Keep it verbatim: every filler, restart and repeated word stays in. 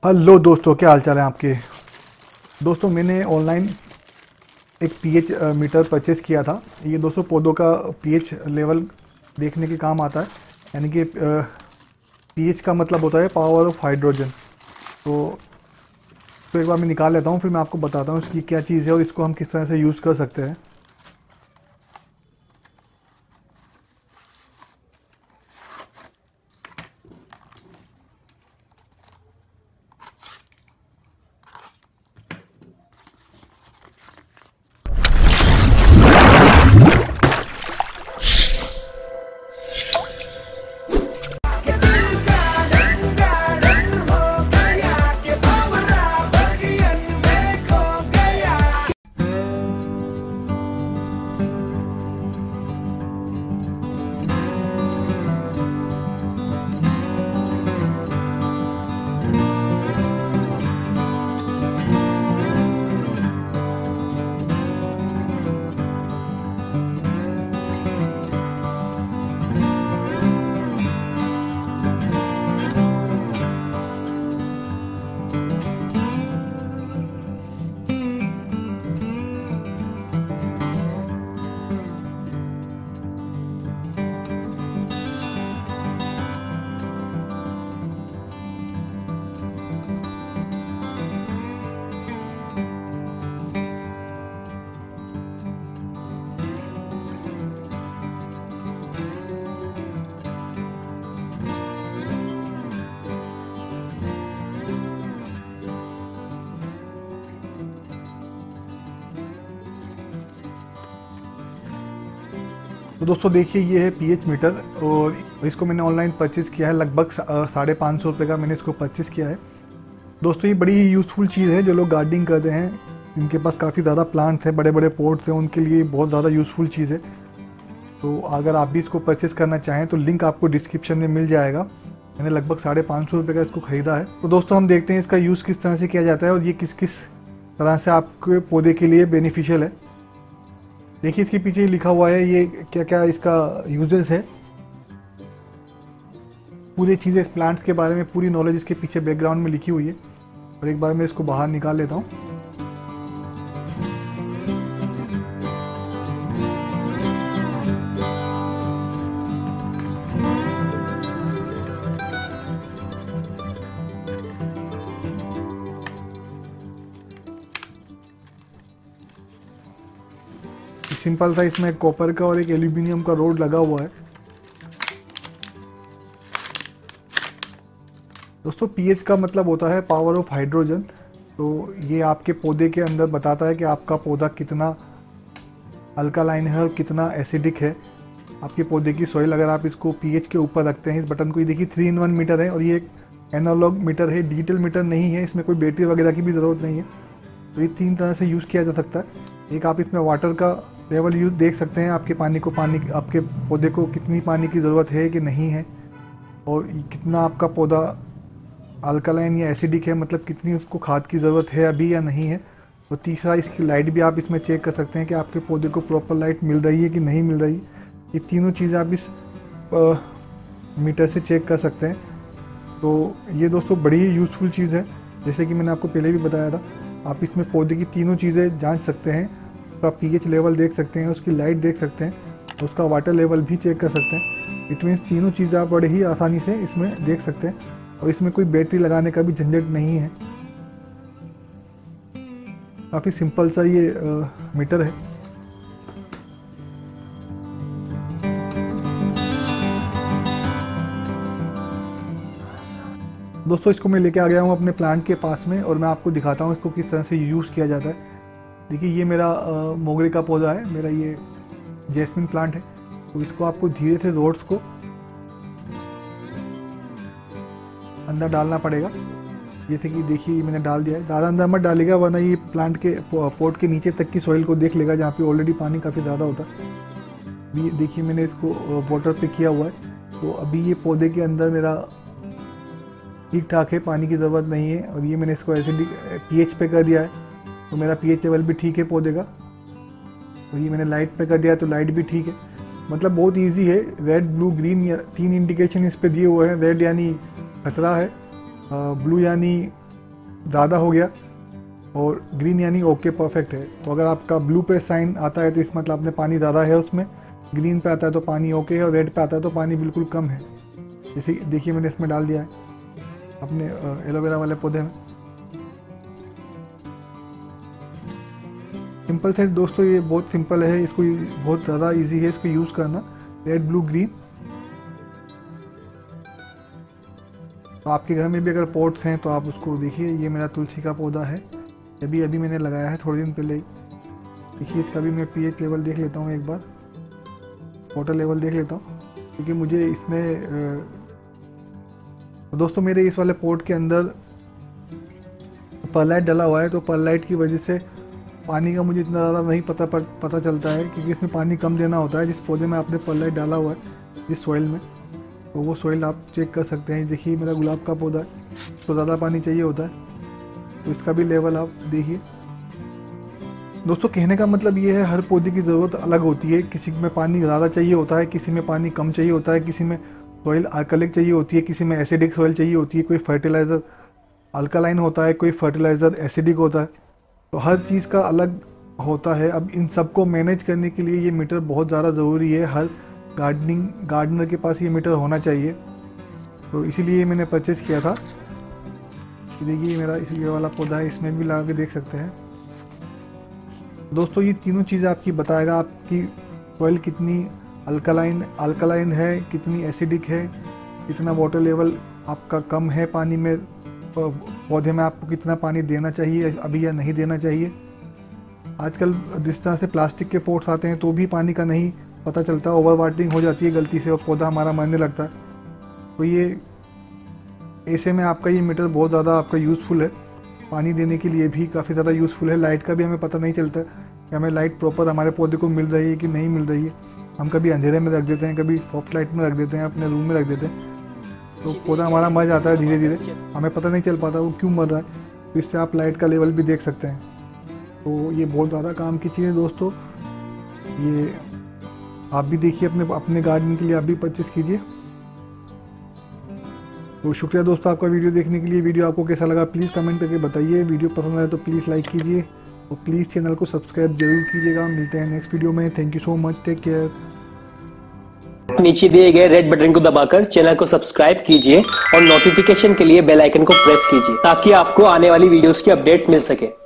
Hello दोस्तों, क्या हाल चाल है आपके। दोस्तों, मैंने ऑनलाइन एक पीएच मीटर परचेज़ किया था। ये दोस्तों पौधों का पीएच लेवल देखने के काम आता है। यानी कि पीएच का मतलब होता है पावर ऑफ हाइड्रोजन। तो तो एक बार मैं निकाल लेता हूँ, फिर मैं आपको बताता हूँ इसकी क्या चीज़ है और इसको हम किस तरह से यूज़ कर सकते हैं। तो दोस्तों देखिए, ये है पीएच मीटर और इसको मैंने ऑनलाइन परचेज़ किया है। लगभग साढ़े पाँच सौ रुपये का मैंने इसको परचेज़ किया है। दोस्तों, ये बड़ी ही यूज़फुल चीज़ है। जो लोग गार्डनिंग करते हैं, जिनके पास काफ़ी ज़्यादा प्लांट्स हैं, बड़े बड़े पोट्स हैं, उनके लिए बहुत ज़्यादा यूज़फुल चीज़ है। तो अगर आप भी इसको परचेज़ करना चाहें तो लिंक आपको डिस्क्रिप्शन में मिल जाएगा। मैंने लगभग साढ़े पाँच सौ रुपये का इसको ख़रीदा है। तो दोस्तों, हम देखते हैं इसका यूज़ किस तरह से किया जाता है और ये किस किस तरह से आपके पौधे के लिए बेनिफिशियल है। देखिए, इसके पीछे लिखा हुआ है ये क्या क्या इसका यूजेस है। पूरी चीज़ें इस प्लांट्स के बारे में, पूरी नॉलेज इसके पीछे बैकग्राउंड में लिखी हुई है। और एक बार मैं इसको बाहर निकाल लेता हूँ। सिंपल सा इसमें एक कॉपर का और एक एल्यूमिनियम का रोड लगा हुआ है। दोस्तों, पीएच का मतलब होता है पावर ऑफ हाइड्रोजन। तो ये आपके पौधे के अंदर बताता है कि आपका पौधा कितना अल्कालाइन है और कितना एसिडिक है। आपके पौधे की सॉइल अगर आप इसको पीएच के ऊपर रखते हैं, इस बटन को, ये देखिए थ्री इन वन मीटर है और ये एक एनालॉग मीटर है, डिजिटल मीटर नहीं है। इसमें कोई बैटरी वगैरह की भी ज़रूरत नहीं है। तो ये तीन तरह से यूज़ किया जा सकता है। एक, आप इसमें वाटर का लेवल यूज देख सकते हैं, आपके पानी को पानी आपके पौधे को कितनी पानी की ज़रूरत है कि नहीं है, और कितना आपका पौधा अल्कलाइन या एसिडिक है, मतलब कितनी उसको खाद की ज़रूरत है अभी या नहीं है। और तीसरा, इसकी लाइट भी आप इसमें चेक कर सकते हैं कि आपके पौधे को प्रॉपर लाइट मिल रही है कि नहीं मिल रही। ये तीनों चीज़ें आप इस आ, मीटर से चेक कर सकते हैं। तो ये दोस्तों बड़ी ही यूज़फुल चीज़ है। जैसे कि मैंने आपको पहले भी बताया था, आप इसमें पौधे की तीनों चीज़ें जांच सकते हैं। उसका पीएच लेवल देख सकते हैं, उसकी लाइट देख सकते हैं, उसका वाटर लेवल भी चेक कर सकते हैं। इट मीन्स तीनों चीज़ें आप बड़े ही आसानी से इसमें देख सकते हैं और इसमें कोई बैटरी लगाने का भी झंझट नहीं है। काफ़ी सिंपल सा ये आ, मीटर है। दोस्तों, इसको मैं लेके आ गया हूँ अपने प्लांट के पास में और मैं आपको दिखाता हूँ इसको किस तरह से यूज़ किया जाता है। देखिए, ये मेरा मोगरे का पौधा है, मेरा ये जैस्मिन प्लांट है। तो इसको आपको धीरे से रोड्स को अंदर डालना पड़ेगा। जैसे कि देखिए, मैंने डाल दिया है। ज़्यादा अंदर मत डालेगा, वरना ये प्लांट के पोट के नीचे तक की सॉइल को देख लेगा, जहाँ पे ऑलरेडी पानी काफ़ी ज़्यादा होता है। ये देखिए, मैंने इसको वाटर पे किया हुआ है। तो अभी ये पौधे के अंदर मेरा ठीक ठाक है, पानी की ज़रूरत नहीं है। और ये मैंने इसको एसिडिक पीएच पे कर दिया है, तो मेरा पीएच लेवल भी ठीक है पौधे का। और ये मैंने लाइट पे कर दिया, तो लाइट भी ठीक है। मतलब बहुत इजी है। रेड, ब्लू, ग्रीन, या तीन इंडिकेशन इस पे दिए हुए हैं। रेड यानी खतरा है, ब्लू यानी ज़्यादा हो गया और ग्रीन यानी ओके परफेक्ट है। तो अगर आपका ब्लू पे साइन आता है तो इस मतलब आपने पानी ज़्यादा है उसमें, ग्रीन पे आता है तो पानी ओके है और रेड पे आता है तो पानी बिल्कुल कम है। जैसे देखिए मैंने इसमें डाल दिया है अपने एलोवेरा वाले पौधे में। सिंपल से दोस्तों, ये बहुत सिंपल है, इसको बहुत ज़्यादा इजी है इसको यूज़ करना। Red blue green. तो आपके घर में भी अगर पॉट्स हैं तो आप उसको देखिए। ये मेरा तुलसी का पौधा है, अभी अभी मैंने लगाया है थोड़े दिन पहले ही। देखिए इसका भी मैं पीएच लेवल देख लेता हूँ एक बार, वाटर लेवल देख लेता हूँ, क्योंकि मुझे इसमें तो दोस्तों मेरे इस वाले पॉट के अंदर परलाइट डला हुआ है, तो परलाइट की वजह से पानी का मुझे इतना ज़्यादा नहीं पता पता चलता है, क्योंकि इसमें पानी कम देना होता है। जिस पौधे में आपने परलाइट डाला हुआ है जिस सॉइल में, तो वो सॉइल आप चेक कर सकते हैं। देखिए मेरा गुलाब का पौधा है तो ज़्यादा पानी चाहिए होता है, तो इसका भी लेवल आप देखिए। दोस्तों कहने का मतलब ये है, हर पौधे की ज़रूरत अलग होती है। किसी में पानी ज़्यादा चाहिए होता है, किसी में पानी कम चाहिए होता है, किसी में सॉइल अल्कलिक चाहिए होती है, किसी में एसिडिक सॉइल चाहिए होती है, कोई फर्टिलाइज़र अल्कलाइन होता है, कोई फर्टिलाइज़र एसिडिक होता है। तो हर चीज़ का अलग होता है। अब इन सबको मैनेज करने के लिए ये मीटर बहुत ज़्यादा ज़रूरी है। हर गार्डनिंग गार्डनर के पास ये मीटर होना चाहिए, तो इसीलिए मैंने परचेज़ किया था। देखिए मेरा इसी वाला पौधा है, इसमें भी लगा के देख सकते हैं दोस्तों। ये तीनों चीज़ें आपकी बताएगा, आपकी सॉइल कितनी अल्कलाइन अल्कलाइन है, कितनी एसिडिक है, कितना वाटर लेवल आपका कम है पानी में, पौधे में आपको कितना पानी देना चाहिए अभी या नहीं देना चाहिए। आजकल जिस तरह से प्लास्टिक के पोट्स आते हैं तो भी पानी का नहीं पता चलता, ओवर वाटरिंग हो जाती है गलती से और पौधा हमारा मरने लगता है। तो ये ऐसे में आपका ये मीटर बहुत ज़्यादा आपका यूज़फुल है, पानी देने के लिए भी काफ़ी ज़्यादा यूज़फुल है। लाइट का भी हमें पता नहीं चलता कि हमें लाइट प्रॉपर हमारे पौधे को मिल रही है कि नहीं मिल रही है। हम कभी अंधेरे में रख देते हैं, कभी सॉफ्ट लाइट में रख देते हैं, अपने रूम में रख देते हैं, तो पौधा हमारा मर जाता है धीरे धीरे, हमें पता नहीं चल पाता वो क्यों मर रहा है। तो इससे आप लाइट का लेवल भी देख सकते हैं। तो ये बहुत ज़्यादा काम की चीज़ है दोस्तों। ये आप भी देखिए, अपने अपने गार्डन के लिए आप भी परचेस कीजिए। तो शुक्रिया दोस्तों आपका वीडियो देखने के लिए। वीडियो आपको कैसा लगा प्लीज़ कमेंट करके बताइए। वीडियो पसंद आए तो प्लीज़ लाइक कीजिए और प्लीज़ चैनल को सब्सक्राइब जरूर कीजिएगा। मिलते हैं नेक्स्ट वीडियो में। Thank you so much, take care. नीचे दिए गए रेड बटन को दबाकर चैनल को सब्सक्राइब कीजिए और नोटिफिकेशन के लिए बेल आइकन को प्रेस कीजिए, ताकि आपको आने वाली वीडियोस की अपडेट्स मिल सके।